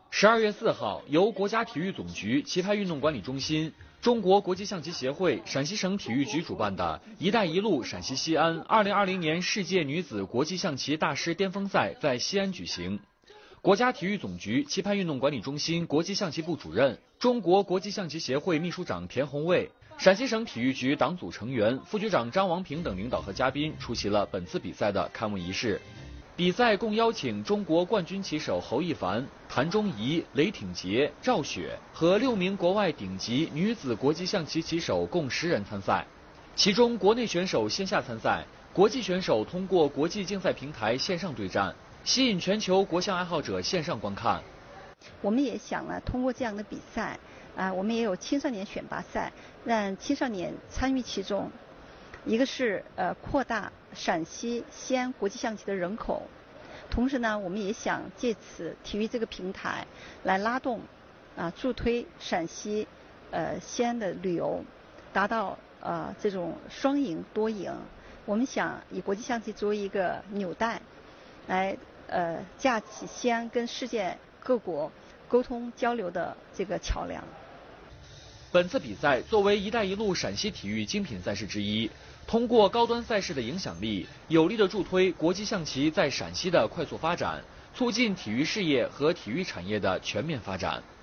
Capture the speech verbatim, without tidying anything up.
十二月四号，由国家体育总局棋牌运动管理中心、中国国际象棋协会陕西省体育局主办的“一带一路”陕西西安二零二零年世界女子国际象棋大师巅峰赛在西安举行。国家体育总局棋牌运动管理中心国际象棋部主任、中国国际象棋协会秘书长田宏卫、陕西省体育局党组成员、副局长张王平等领导和嘉宾出席了本次比赛的开幕仪式。比赛共邀请中国冠军棋手侯一凡、谭忠仪、雷挺杰、赵雪和六名国外顶级女子国际象棋棋手共十人参赛，其中国内选手线下参赛，国际选手通过国际竞赛平台线上对战，吸引全球国象爱好者线上观看。 我们也想呢，通过这样的比赛，啊、呃，我们也有青少年选拔赛，让青少年参与其中。一个是呃扩大陕西西安国际象棋的人口，同时呢，我们也想借此体育这个平台来拉动啊、呃、助推陕西呃西安的旅游，达到呃这种双赢多赢。我们想以国际象棋作为一个纽带，来呃架起西安跟世界各国沟通交流的这个桥梁。 本次比赛作为“一带一路”陕西体育精品赛事之一，通过高端赛事的影响力，有力地助推国际象棋在陕西的快速发展，促进体育事业和体育产业的全面发展。